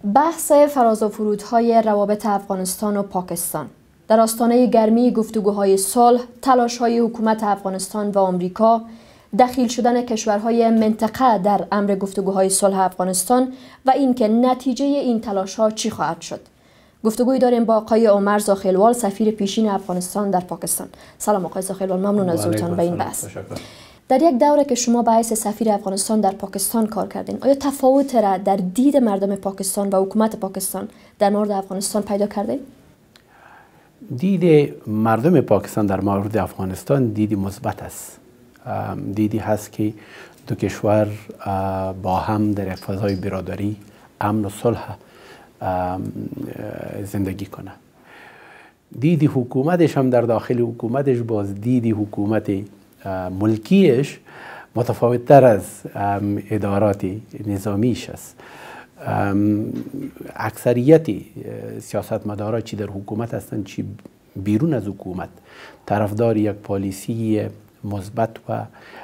بحث فراز و فرودهای روابط افغانستان و پاکستان در آستانه گرمی گفتگوهای صلح، تلاش‌های حکومت افغانستان و آمریکا، دخیل شدن کشورهای منطقه در امر گفتگوهای صلح افغانستان و اینکه نتیجه این تلاش‌ها چی خواهد شد. گفتگوی داریم با آقای عمر زاخیلوال، سفیر پیشین افغانستان در پاکستان. سلام آقای زاخیلوال، ممنون از حضورتان به این بحث. در یک دوره که شما به حیث سفیر افغانستان در پاکستان کار کردین، آیا تفاوت را در دید مردم پاکستان و حکومت پاکستان در مورد افغانستان پیدا کردین؟ دید مردم پاکستان در مورد افغانستان دیدی مثبت است. دیدی هست که دو کشور با هم در فضای برادری، امن و صلح زندگی کنه. دیدی حکومتش هم در داخل حکومتش باز دیدی حکومت ملکیش متفاوت تر از ادارات نظامیش است. اکثریت سیاستمدارا چی در حکومت هستند چی بیرون از حکومت طرفدار یک پالیسی مثبت و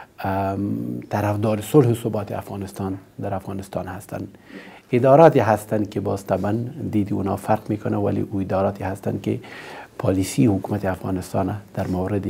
طرفدار صلح و ثبات افغانستان در افغانستان هستند. اداراتی هستند که باز طبعا دیدی اونا فرق میکنه، ولی او اداراتی هستند که پالیسی حکومت افغانستان در مورد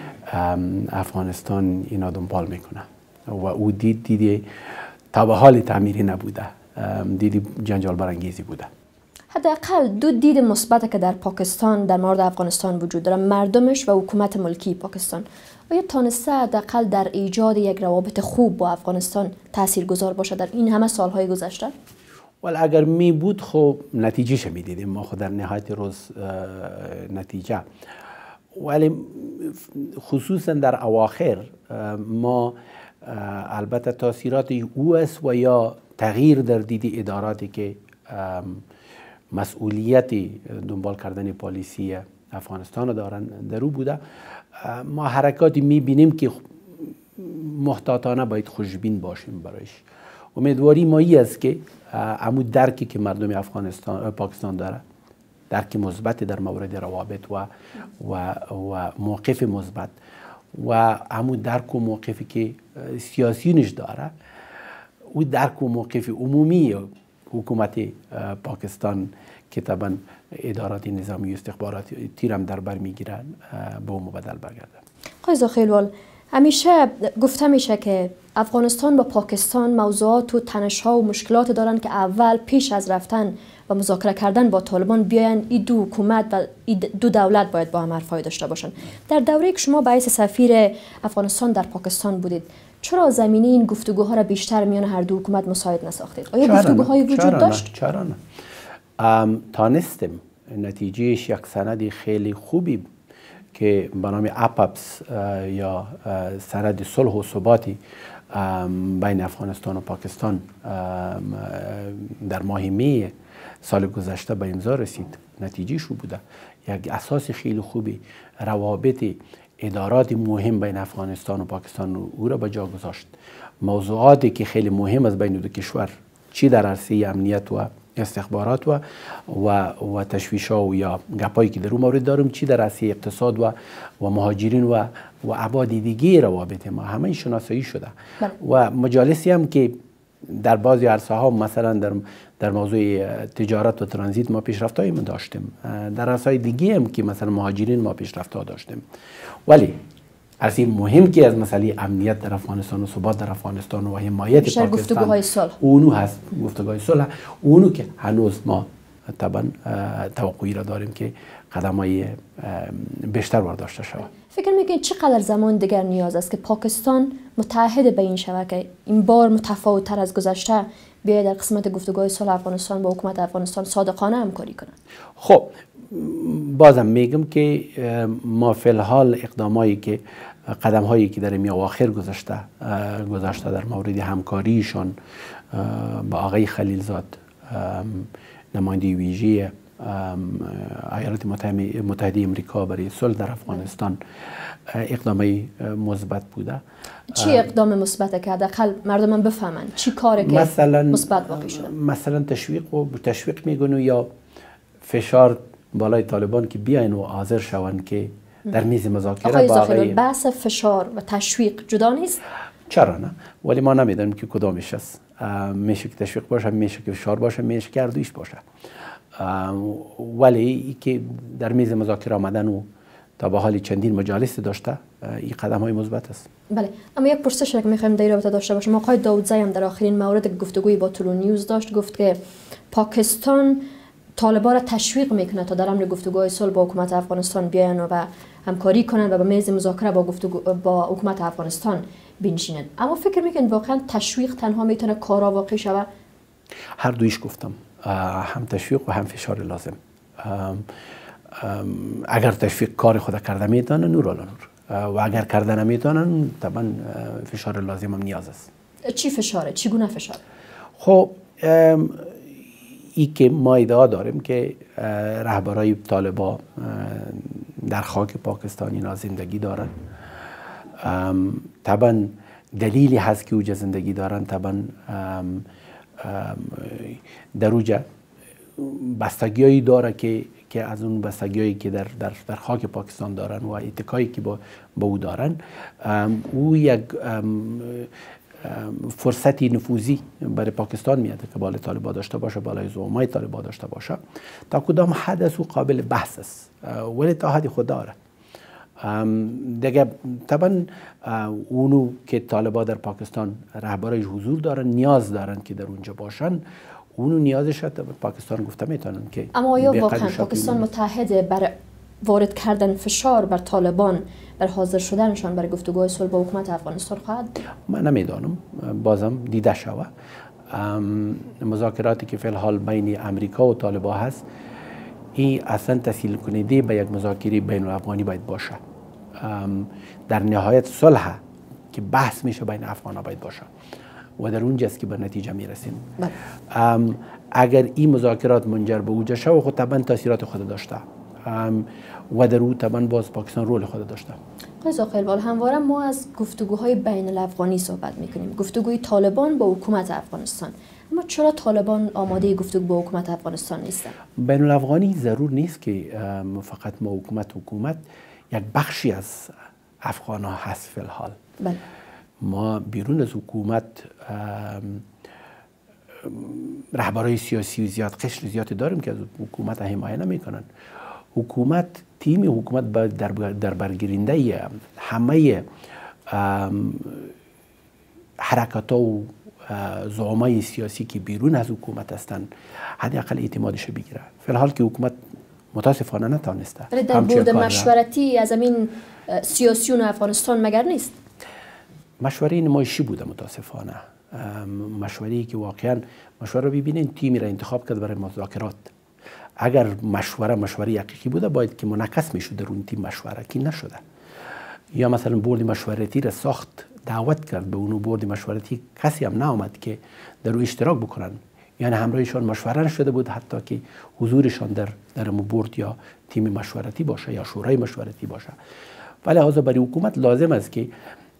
افغانستان اینا دنبال میکنه و او دیدی تا به حال تعمیری نبوده، دیدی جنجال برانگیزی بوده. حداقل دو دید مثبت که در پاکستان در مورد افغانستان وجود داره، مردمش و حکومت ملکی پاکستان. آیا تانسته حداقل در ایجاد یک روابط خوب با افغانستان تاثیرگذار باشه در این همه سالهای گذشته؟ ولی اگر می بود خب نتیجهش میدیدیم ما خود در نهایت روز نتیجه، ولی خصوصا در اواخر ما البته تاثیرات او است و یا تغییر در دید اداراتی که مسئولیت دنبال کردن پالیسی افغانستان رو دارن در او بوده. ما حرکاتی میبینیم که محتاطانه باید خوشبین باشیم برایش. امیدواری ما ای است که همون درکی که مردم افغانستان پاکستان داره، درک مثبت در مورد روابط و موقف مثبت و همون درک و موقفی که سیاسیونش داره، او درک و موقف عمومی حکومت پاکستان که طبعا ادارات نظامی و استخباراتی تیرم در بر میگیرن به اون مبدل برگرده. آقای زاخیلوال، همیشه گفته میشه که افغانستان با پاکستان موضوعات و تنش‌ها و مشکلات دارن که اول پیش از رفتن و مذاکره کردن با طالبان بیاین این دو حکومت و این دو دولت باید با هم حرفای داشته باشن. در دوره‌ای که شما به حیث سفیر افغانستان در پاکستان بودید، چرا زمینه این گفتگوها را بیشتر میان هر دو حکومت مساعد نساختید؟ آیا گفتگوهایی وجود داشت؟ چرا نه؟ تانستیم نتیجهش یک سند خیلی خوبی که به نام اپاپس یا سند صلح و ثباتی بین افغانستان و پاکستان در ماه می سال گذشته به امضا رسید. نتیجهش بوده یک اساس خیلی خوبی، روابط ادارات مهم بین افغانستان و پاکستان او را به جا گذاشت. موضوعاتی که خیلی مهم است بین دو کشور، چی در عرصه امنیت و استخبارات و تشویش‌ها و یا گپایی که در اون مورد داریم، چی در عرصه اقتصاد و مهاجرین و ابعاد دیگه روابط ما همه شناسایی شده. و مجالسی هم که در بعضی عرصه ها مثلا در موضوع تجارت و ترانزیت ما پیشرفت‌هایی داشتیم، در عرصه‌های دیگه هم که مثلا مهاجرین ما پیشرفت‌ها داشتیم، ولی عرصه مهم که از مسئله امنیت در افغانستان و ثبات در افغانستان و حمایت پاکستان اونو هست، گفتگوهای صلح اونو که هنوز ما طبعا توقعی را داریم که قدم‌های بیشتر برداشته شود. فکر میکنید چقدر زمان دیگر نیاز است که پاکستان متحد به این شود که این بار متفاوت‌تر از گذشته بیاید در قسمت گفتگوهای صلح افغانستان با حکومت افغانستان صادقانه همکاری کنند؟ خب بازم میگم که ما فی الحال اقدامایی که قدم هایی که در اواخر گذاشته در مورد همکاریشان با آقای خلیلزاد، نماینده ویژه ایالات متحده امریکا برای صلح در افغانستان، اقدامی مثبت بوده. چی اقدام مثبت که حداقل مردم بفهمن چی کاری که مثبت واقع شده؟ مثلا تشویق میگن یا فشار بالای طالبان که بیاین و حاضر شوند که در میز مذاکره با بحث فشار و تشویق جدا نیست؟ چرا نه؟ ولی ما نمیدونیم که کدامش است. میشه که تشویق باشه، میشه که فشار باشه، میشه که اردویش باشه. ولی ای که در میز مذاکره آمدن و تا به حال چندین مجالس داشته، این قدم های مثبت است. بله، اما یک پرسش که میخوایم در رابطه داشته باشیم، آقای داودزی هم در آخرین مورد گفتگوی با تولو نیوز داشت، گفت که پاکستان طالبان را تشویق میکنه تا در امر گفتگوهای صلح با حکومت افغانستان بیاین و همکاری کنند و به میز مذاکره با حکومت افغانستان بنشینند. اما فکر میکنید واقعا تشویق تنها میتونه کارا واقع شود؟ هر دویش گفتم، هم تشویق و هم فشار لازم. اگر تشویق کار خود کرده میتونن، نور علی نور، و اگر کرده نمیتونن طبعا فشار لازم هم نیاز است. چی فشاره؟ چگونه فشار؟ خب ای که ما ادعا داریم که رهبرای طالبان در خاک پاکستانی نا زندگی دارن. طبعا دلیلی هست که اوجا زندگی دارن، طبعا در اوجا بستگیایی داره که از اون بستگیایی که در خاک پاکستان دارن و اتکایی که با او دارن، او یک فرصتی نفوذی برای پاکستان میاده که بالای طالبان داشته باشه، بالای زعمای طالبان داشته باشه. تا کدام حد از او قابل بحث است، ولی تا حدی خود داره. دیگه طبعا اونو که طالبان در پاکستان رهبرایش حضور دارن، نیاز دارن که در اونجا باشن. اونو نیازش پاکستان گفته میتونن که اما آیا واقعا پاکستان متحده برای وارد کردن فشار بر طالبان بر حاضر شدنشان برای گفتگوهای صلح با حکومت افغانستان خواهد؟ من نمیدانم، بازم دیده شوه. مذاکراتی که فی الحال بین امریکا و طالبان هست، این اصلا تسهیل کننده به یک مذاکره بین الافغانی باید باشه. در نهایت صلح که بحث میشه بین افغان‌ها باید باشه و در اونجاست که به نتیجه میرسیم. اگر این مذاکرات منجر به اوجا شود، خود طبعا تاثیرات خود داشته و در او طبعا باز پاکستان رول خود داشته. آقای زاخیلوال، همواره ما از گفتگوهای بین الافغانی صحبت میکنیم، گفتگوی طالبان با حکومت افغانستان. اما چرا طالبان آماده گفتگو با حکومت افغانستان نیستن؟ بین الافغانی ضرور نیست که فقط ما حکومت یک بخشی از افغان ها هست فی الحال. بله. ما بیرون از حکومت رهبرای سیاسی و قشر زیادی داریم که از حکومت حمایت نمیکنن. تیم حکومت باید در برگیرنده همه حرکات و زعمای سیاسی که بیرون از حکومت هستند حداقل اعتمادش بگیره. فی الحال که حکومت متاسفانه نتوانسته. ولی در بورد مشورتی از همین سیاسیون افغانستان مگر نیست؟ مشوره نمایشی بوده متاسفانه. مشوره‌ای که واقعا مشوره ببینین تیمی را انتخاب کرد برای مذاکرات. اگر مشوره حقیقی بوده باید که منعکس میشد در اون تیم مشوره که نشده. یا مثلا بورد مشورتی را ساخت، دعوت کرد به اون بورد مشورتی، کسی هم نآمد که در اون اشتراک بکنن، یعنی همراهشان مشوره نشده بود حتی که حضورشان در بورد یا تیم مشورتی باشه یا شورای مشورتی باشه. ولی لحاظا برای حکومت لازم است که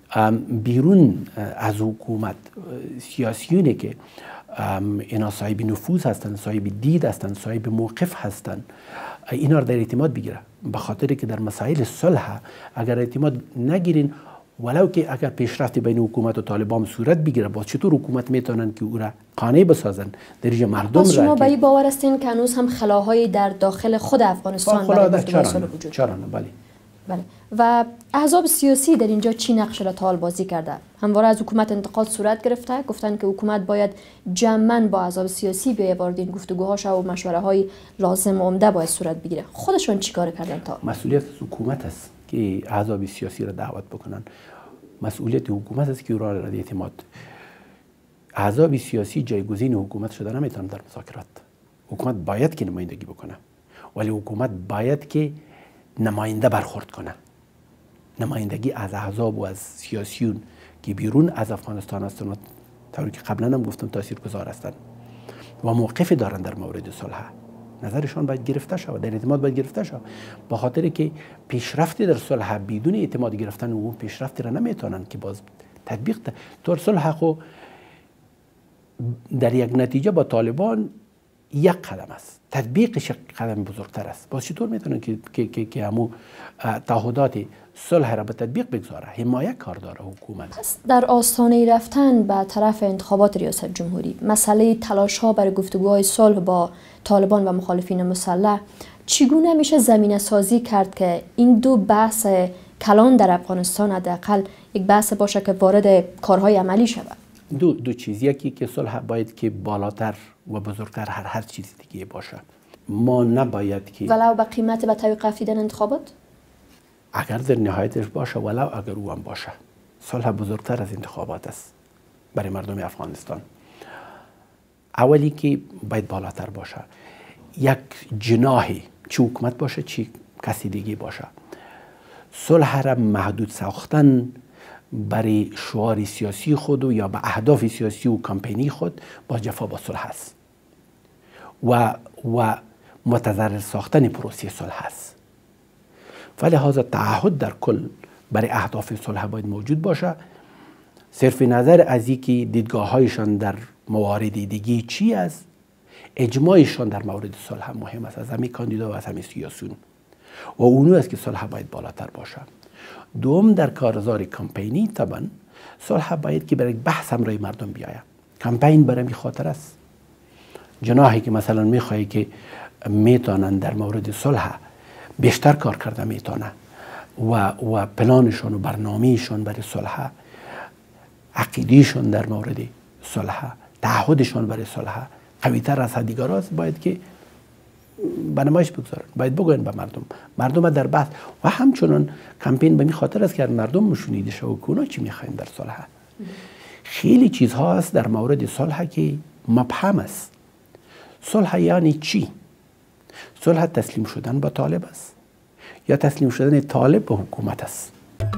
بیرون از حکومت سیاسیونی که اینا صاحب نفوذ هستند، صاحب دید هستند، صاحب موقف هستند، اینا رو در اعتماد بگیره. به خاطر که در مسائل صلح اگر اعتماد نگیرین، ولو که اگر پیشرفت بین حکومت و طالبان صورت بگیره، باز چطور حکومت میتونن که او را قانع بسازن در اینجا مردم را؟ شما به این باور هستین که هنوز هم خلاهایی در داخل خود افغانستان برای گفتگوهای صلح وجود داره؟ بله. بله. و احزاب سیاسی در اینجا چی نقش را تا حال بازی کرده؟ همواره از حکومت انتقاد صورت گرفته، گفتن که حکومت باید جمعاً با احزاب سیاسی به وارد این گفتگوها و مشوره های لازم و عمده باید صورت بگیره. خودشون چیکار کردن تا؟ مسئولیت حکومت است که احزاب سیاسی را دعوت بکنن. مسئولیت حکومت است که او را رد اعتماد. احزاب سیاسی جایگزین حکومت شده نمیتونن در مذاکرات. حکومت باید که نمایندگی بکنه، ولی حکومت باید که نماینده برخورد کنه. نمایندگی از احزاب و از سیاسیون که بیرون از افغانستان هستند، طوری که قبلا هم گفتم تاثیرگذار هستند و موقفی دارن در مورد صلح، نظرشان باید گرفته شود، در اعتماد باید گرفته شود. با خاطر که پیشرفتی در صلح بدون اعتماد گرفتن اون پیشرفتی را نمیتونن که باز تطبیق در صلح خو در یک نتیجه با طالبان یک قدم است، تطبیقش یک قدم بزرگتر است. باز چطور میتونن که همو تعهدات صلح را به تطبیق بگذاره؟ حمایت کار داره حکومت. پس در آستانه رفتن به طرف انتخابات ریاست جمهوری، مسئله تلاش ها برای گفتگوهای صلح با طالبان و مخالفین مسلح چگونه میشه زمینه سازی کرد که این دو بحث کلان در افغانستان حداقل یک بحث باشه که وارد کارهای عملی شود؟ دو چیز، یکی که صلح باید که بالاتر و بزرگتر هر چیز دیگه باشه. ما نباید که ولو به قیمت به توقف دیدن انتخابات، اگر در نهایتش باشه، ولو اگر او هم باشه، صلح بزرگتر از انتخابات است برای مردم افغانستان. اولی که باید بالاتر باشه، یک جناحی، چه حکومت باشه چه کسی دیگه باشه، صلح را محدود ساختن برای شعار سیاسی خود و یا به اهداف سیاسی و کمپینی خود با جفا با صلح است و متضرر ساختن پروسه صلح است. فلهذا تعهد در کل برای اهداف صلح باید موجود باشه، صرف نظر از اینکه دیدگاه‌هایشان در موارد دیگه چی است، اجماعشان در مورد صلح مهم است، از همه کاندیدا و از همه سیاسیون، و اونو است که صلح باید بالاتر باشه. دوم، در کارزار کمپینی طبعا صلح باید که برای بحث همراه مردم بیاید. کمپین برای می خاطر است. جناحی که مثلا میخواهی که میتونن در مورد صلح بیشتر کار کرده میتونه و پلانشون و برنامهشون برای صلح، عقیدهشون در مورد صلح، تعهدشون برای صلح قوی‌تر از دیگر است، باید که به نمایش بگذارن، باید بگوین به مردم در بحث. و همچنان کمپین به می خاطر است که مردم مشونیده شو کونا چی میخواین در صلح. خیلی چیزها است در مورد صلح که مبهم است. صلح یعنی چی؟ صلح تسلیم شدن به طالب است یا تسلیم شدن طالب به حکومت است؟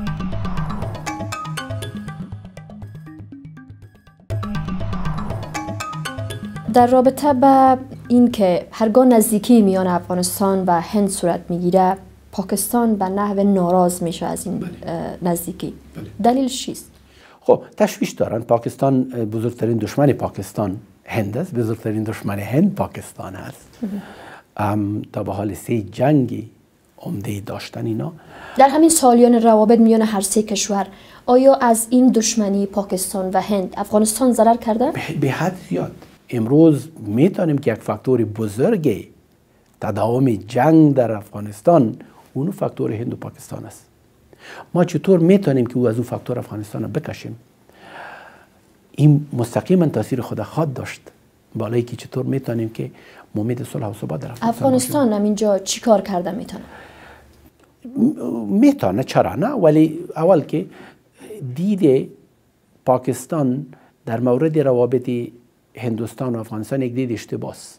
در رابطه با این که هرگاه نزدیکی میان افغانستان و هند صورت میگیره، پاکستان به نحو ناراض میشه از این نزدیکی. دلیلش چیست؟ خب تشویش دارن. پاکستان بزرگترین دشمن پاکستان هند است، بزرگترین دشمن هند پاکستان است. تا به حال 3 جنگ عمده داشتن اینا. در همین سالیان روابط میان هر 3 کشور، آیا از این دشمنی پاکستان و هند افغانستان ضرر کرده؟ به حد زیاد. امروز میتونیم که یک فاکتور بزرگ تداوم جنگ در افغانستان اونو فاکتور هند و پاکستان است. ما چطور میتونیم که از اون فاکتور افغانستان رو بکشیم؟ این مستقیما تاثیر خود خواهد داشت، بالایی که چطور میتونیم که امید صلح و ثبات در افغانستان هم اینجا چی کار کرده میتونه، چرا نه؟ ولی اول که دید پاکستان در مورد روابط هندوستان و افغانستان یک دید اشتباه است.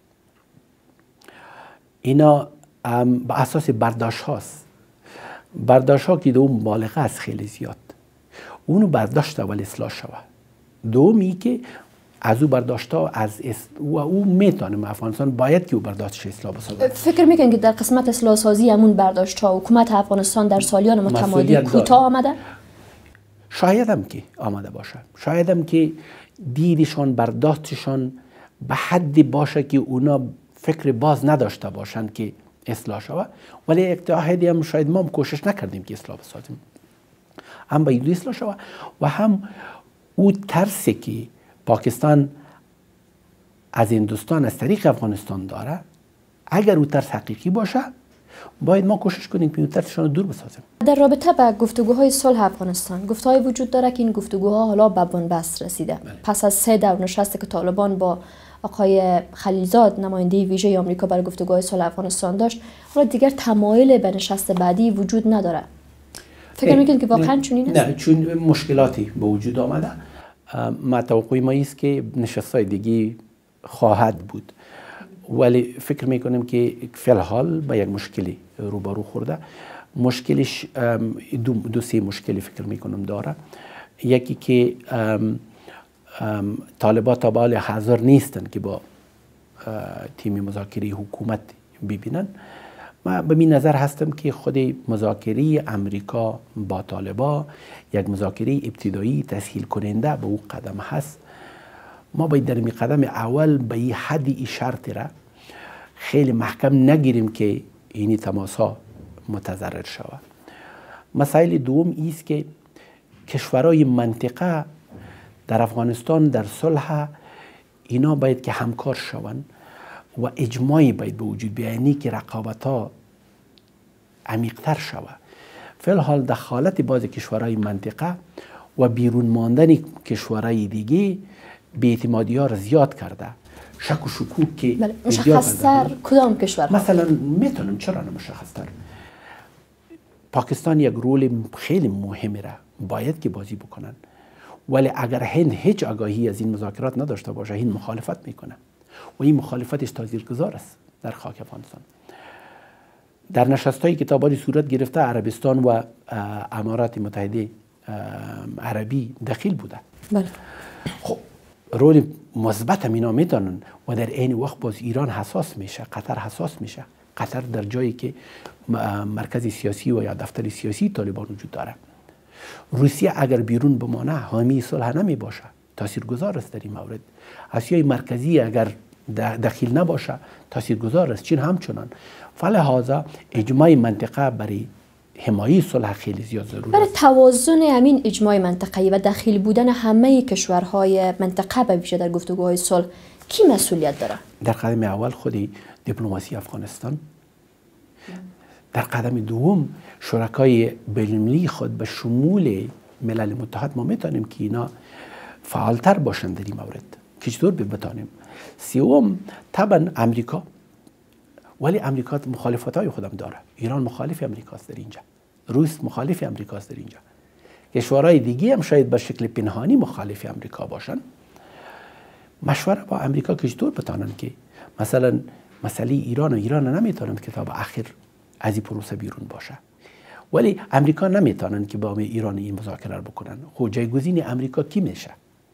اینا به اساس برداشت هاست، برداشت ها که دوم مبالغه است خیلی زیاد. اونو برداشت اول اصلاح شوه. دومی که از او برداشت ها و او میتونه افغانستان باید که او برداشتش اصلاح بسازه. فکر میکنید که در قسمت اصلاح سازی همون برداشت ها حکومت افغانستان در سالیان متمادی کوتاه آمده؟ شایدم که آمده باشه، شایدم که دیدشان برداشتشان به حدی باشه که اونا فکر باز نداشته باشند که اصلاح شوه. ولی اقتحادی هم شاید ما کوشش نکردیم که اصلاح بسازیم، هم باید اصلاح شوه و هم او ترسی که پاکستان از هندوستان از طریق افغانستان داره، اگر او ترس حقیقی باشه باید ما کوشش کنیم که ترسشان رو دور بسازیم. در رابطه با گفتگوهای صلح افغانستان گفته‌های وجود داره که این گفتگوها حالا به بنبست رسیده. پس از 3 دور نشستی که طالبان با آقای خلیلزاد نماینده ویژه آمریکا برای گفتگوهای صلح افغانستان داشت، حالا دیگر تمایل به نشست بعدی وجود نداره. فکر میکنید که واقعا چنین است؟ نه، چون مشکلاتی به وجود آمده. ما توقع ما است که نشست‌های دیگه خواهد بود، ولی فکر میکنم که فی الحال با یک مشکلی روبرو خورده. مشکلش دو سه مشکلی فکر میکنم داره. یکی که طالبان تا به حال حاضر نیستن که با تیم مذاکره حکومت ببینن. من به این نظر هستم که خود مذاکره امریکا با طالبان یک مذاکره ابتدایی تسهیل کننده به او قدم هست ما باید در این قدم اول به این حد این شرط را خیلی محکم نگیریم که اینی تماس ها متضرر شود. مسائل دوم ایست که کشورهای منطقه در افغانستان در صلح اینا باید که همکار شوند و اجماعی باید به وجود بیاید، یعنی که رقابت ها عمیق‌تر شود. فی الحال دخالت بعض کشورهای منطقه و بیرون ماندن کشورهای دیگه بی‌اعتمادی ها را زیاد کرده. شک و شکوک که مشخص‌تر کدام کشورها؟ مثلا میتونم چرا نمشخص‌تر، پاکستان یک رول خیلی مهمی را باید که بازی بکنن، ولی اگر هند هیچ آگاهی از این مذاکرات نداشته باشه هند مخالفت میکنه و این مخالفتش تاثیرگذار است در خاک افغانستان. در نشست‌های که تا صورت گرفته عربستان و امارات متحده عربی دخیل بوده. بله. خب رول مثبت هم اینا میتونن و در عین وقت باز ایران حساس میشه، قطر حساس میشه. قطر در جایی که مرکز سیاسی و یا دفتر سیاسی طالبان وجود داره. روسیه اگر بیرون بمانه حامی صلح نمی باشه، تاثیرگذار است در این مورد. آسیای مرکزی اگر دخیل نباشه تاثیرگذار است، چین همچنان. فلهذا اجماع منطقه برای حمایه صلح خیلی زیاد ضروری است. برای توازن همین اجماع منطقه‌ای و دخیل بودن همه کشورهای منطقه به ویژه در گفتگوهای صلح کی مسئولیت داره؟ در قدم اول خود دیپلماسی افغانستان، در قدم دوم شرکای بین‌المللی خود به شمول ملل متحد ما میتونیم که اینا فعالتر باشند در این مورد که چطور بتانیم. سوم طبعا امریکا، ولی امریکا مخالفت‌های خودم داره. ایران مخالف امریکاست در اینجا، روس مخالف امریکاست در اینجا، کشورهای دیگه هم شاید به شکل پنهانی مخالف امریکا باشن. مشوره با امریکا که چطور بتانن که مثلا مسئله ایران نمیتونن که تا به آخر از این پروسه بیرون باشه، ولی امریکا نمیتونن که با ایران این مذاکره بکنن. خب جایگزین امریکا کی میشه؟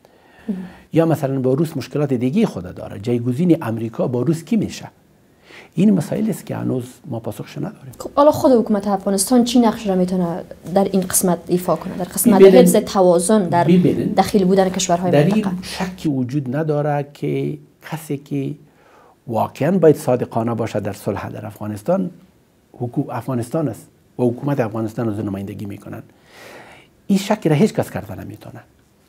یا مثلا با روس مشکلات دیگه خود داره، جایگزین امریکا با روس کی میشه؟ این مسائل است که هنوز ما پاسخش نداریم. خب حالا خود حکومت افغانستان چی نقش را میتونه در این قسمت ایفا کنه، در قسمت حفظ توازن در دخیل بودن کشورهای منطقه؟ در این شکی وجود نداره که کسی که واقعا باید صادقانه باشه در صلح در افغانستان افغانستان است و حکومت افغانستان رو نمایندگی میکنن. این شکی را هیچ کس کرده نمیتونه،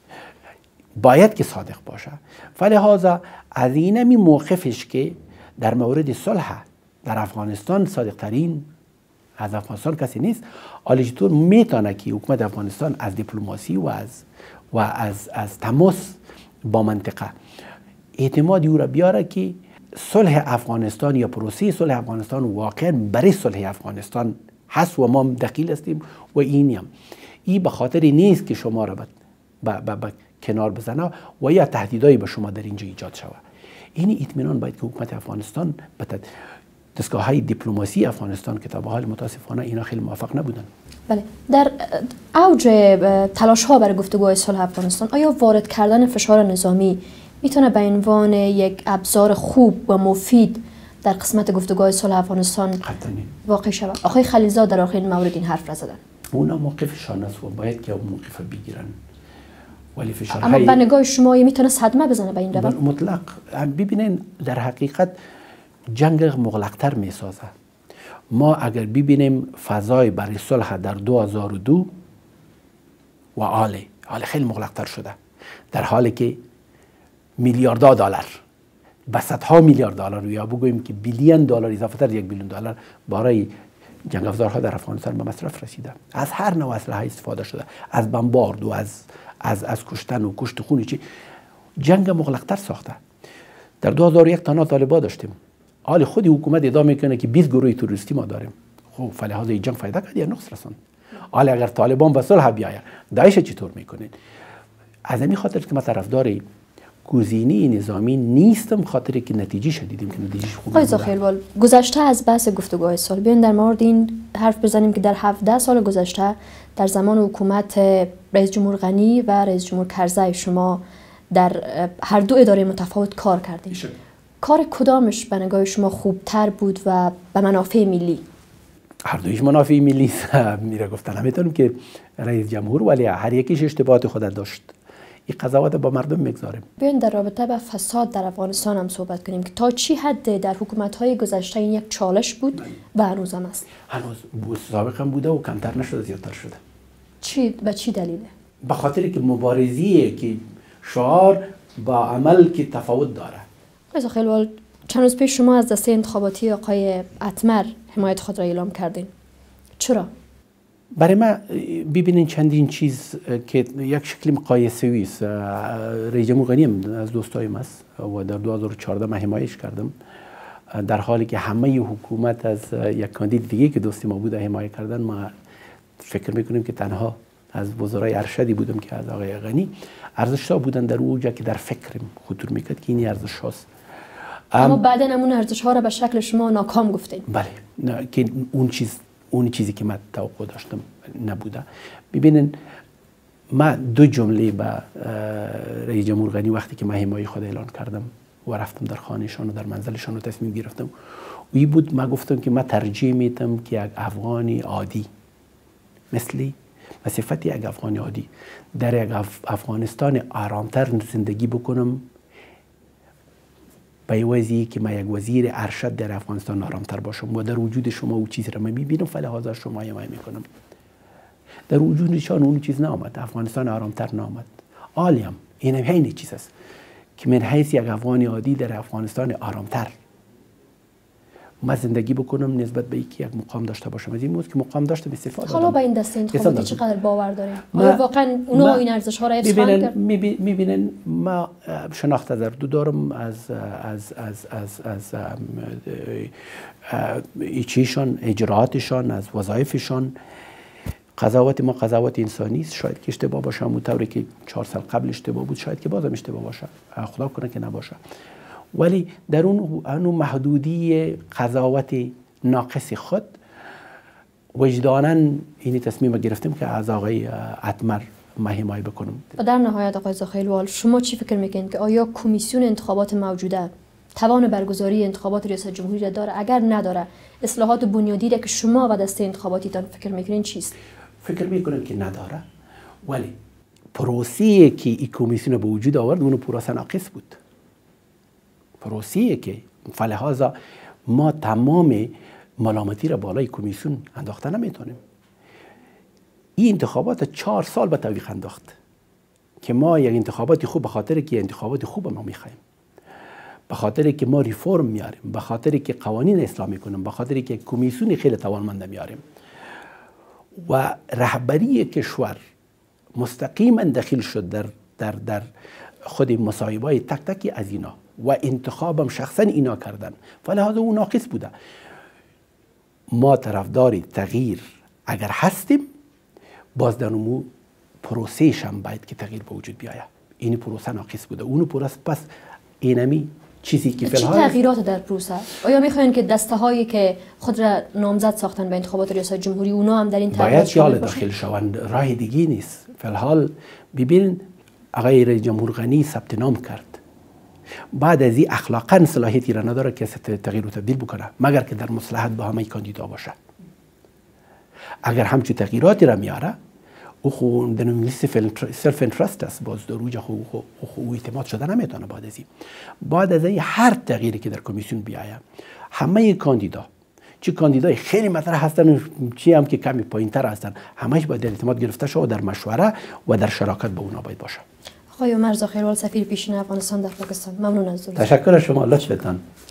باید که صادق باشه. فلهذا از اینمی موقفش که در مورد صلح در افغانستان صادق ترین از افغانستان کسی نیست، حالا چطور میتونه که حکومت افغانستان از دیپلماسی و از تماس با منطقه اعتمادی او را بیاره که صلح افغانستان یا پروسه صلح افغانستان واقعا برای صلح افغانستان هست و ما دخیل هستیم و اینیم. این به خاطر نیست که شما را به کنار بزنه و یا تهدیدایی به شما در اینجا ایجاد شود. این اطمینان باید که حکومت افغانستان به دستگاه های دیپلماسی افغانستان که تا به حال متاسفانه اینا خیلی موفق نبودن. بله، در اوج تلاش ها برای گفتگوهای صلح افغانستان آیا وارد کردن فشار نظامی میتونه به عنوان یک ابزار خوب و مفید در قسمت گفتگوهای صلح افغانستان واقع شود؟ آقای خلیلزاد در آخرین مورد این حرف را زدن. اونا موقفشان است و باید که موقف بگیرن، ولی اما به نگاه شما میتونه صدمه بزنه به این روند؟ مطلق. ببینین در حقیقت جنگ مغلقتر میسازه. ما اگر ببینیم فضای برای صلح در 2002 و حال خیلی مغلقتر شده، در حالی که میلیاردها دلار به صدها میلیارد دلار یا بگوییم که بیلیون دلار اضافه تر یک بیلیون دلار برای جنگ افزارها در افغانستان به مصرف رسیده. از هر نوع اسلحه استفاده شده، از بمبارد و از کشتن و کشت خونی. چی جنگ مغلقتر ساخته. در 2001 تنها طالبان داشتیم، حال خودی حکومت ادعا میکنه که 20 گروه تروریستی ما داریم. خب فلهذا این جنگ فایده کرد یا نقص رسوند؟ حال اگر طالبان به صلح بیاید داعش چطور میکنین؟ از همین خاطر که ما طرفدار گزینه نظامی نیستم، خاطری که نتیجه شدیدیم که نتیجه خوب آقای زاخیلوال، گذشته از بحث گفتگوهای صلح بیاین در مورد این حرف بزنیم که در 17 سال گذشته در زمان حکومت رئیس جمهور غنی و رئیس جمهور کرزی شما در هر دو اداره متفاوت کار کردید. کار کدامش به نگاه شما خوبتر بود و به منافع ملی؟ هر دویش منافع ملی میره گفتن نمیتونم که رئیس جمهور، ولی هر یکیش اشتباهات خود داشت. این قضاوت با مردم میگذاریم. بیاین در رابطه با فساد در افغانستان هم صحبت کنیم که تا چی حد در حکومت‌های گذشته این یک چالش بود و هنوز هم است. هنوز سابقا بوده و کمتر نشده، زیادتر شده. به چی دلیله؟ به خاطر که مبارزیه که شعار با عمل که تفاوت داره. رضا خیلوال، چند روز پیش شما از دسته انتخاباتی آقای اتمر حمایت خود را اعلام کردین. چرا؟ برای ما ببینین چندین چیز که یک شکل مقایسه‌ای است. رئیس جمهور غنی از دوستایم است و در 2014 من حمایتش کردم، در حالی که همه حکومت از یک کاندید دیگه که دوستی ما بود حمایت کردن. ما فکر میکنیم که تنها از وزرای ارشدی بودم که از آقای غنی ارزش‌ها بودن در اونجا که در فکرم خطور میکرد که این ارزش هاست. اما بعدا همون ارزش ها را به شکل شما ناکام گفتین. بله، که اون چیزی که من توقع داشتم نبوده. ببینین من دو جمله به رئیس جمهور غنی وقتی که من حمایت خود اعلان کردم و رفتم در خانهشان و در منزلشان و تصمیم گرفتم، وی بود من گفتم که من ترجیح میدم که یک افغانی عادی مثلی و صفت یک افغانی عادی در یک افغانستان آرامتر زندگی بکنم به وجهی که من یک وزیر ارشد در افغانستان آرامتر باشم و در وجود شما او چیزی را من میبینم فلحاظ شما حمایت میکنم. در وجودشان اون چیز نآمد، افغانستان آرامتر نآمد. عالیم این چیز است که من حیث یک افغانی عادی در افغانستان آرامتر من زندگی بکنم نسبت به اینکه یک مقام داشته باشم. از این موضوع که مقام داشته استفاده دادم. حالا با این دسته انتخاباتی چقدر باور دارین؟ آیا واقعا اونا این ارزش ها را حفظ خواهند کرد؟ میبینن ما شناخت از اردو دارم از چیشان، اجراعاتشان، از وظایفشان. قضاوت ما قضاوت انسانی است. شاید که اشتباه باشه، همونطوری که 4 سال قبل اشتباه بود، شاید که بازم اشتباه باشه، خدا کنه که نباشه. ولی در اون محدودی قضاوت ناقص خود وجداناً این تصمیم گرفتیم که از آقای اتمر ما حمایت بکنم. و در نهایت آقای خیلوال، شما چی فکر میکنید که آیا کمیسیون انتخابات موجوده توان برگزاری انتخابات ریاست جمهوری را داره؟ اگر نداره، اصلاحات بنیادی را که شما و دسته انتخاباتیتان فکر میکنین چیست؟ فکر میکنم که نداره، ولی پروسه‌ای که این کمیسیون به وجود آورد اون پروسه ناقص بود. پروسه‌ای که فلحاظا ما تمام ملامتی را بالای کمیسیون انداخته نمیتونیم. این انتخابات 4 سال به تعویق انداخت که ما یک انتخاباتی خوب، به خاطر که انتخابات خوب ما میخوایم، به خاطر که ما ریفرم میاریم، به خاطر که قوانین اصلاح میکنیم، به خاطر که کمیسیون خیلی توانمند میاریم و رهبری کشور مستقیما داخل شد در خود مصاحبه‌های تک تک از اینا و انتخابم شخصا اینا کردن، فلهذا اون ناقص بوده. ما طرفدار تغییر اگر هستیم، باز در اون پروسه‌اش هم باید که تغییر به وجود بیاید. این پروسه ناقص بوده، اون پروسه پس اینمی چیزی که چه تغییرات در پروسه؟ آیا میخواین که دسته هایی که خود را نامزد ساختن به انتخابات ریاست جمهوری اونا هم در این باید شامل داخل شوند؟ راه دیگه نیست. فلحال ببینید آقای رئیس جمهور غنی ثبت نام کرد، بعد از این اخلاقا صلاحیتی را نداره که تغییر و تبدیل بکنه مگر که در مصلحت با همه کاندیدا باشه. اگر همچون تغییراتی را میاره او خو در انگلیسی سلف انترست است، باز در اوج خو اعتماد شده نمیتونه. بعد از این هر تغییری که در کمیسیون بیاید، همه کاندیدا، چه کاندیدای خیلی مطرح هستن چه هم که کمی پایینتر هستن، همهش باید اعتماد گرفته شود و در مشوره و در شراکت با اونا باید باشه. آقای عمر خیلوال، سفیر پیشین افغانستان در پاکستان، ممنون از دوستان. تشکر از شما، لطفتان.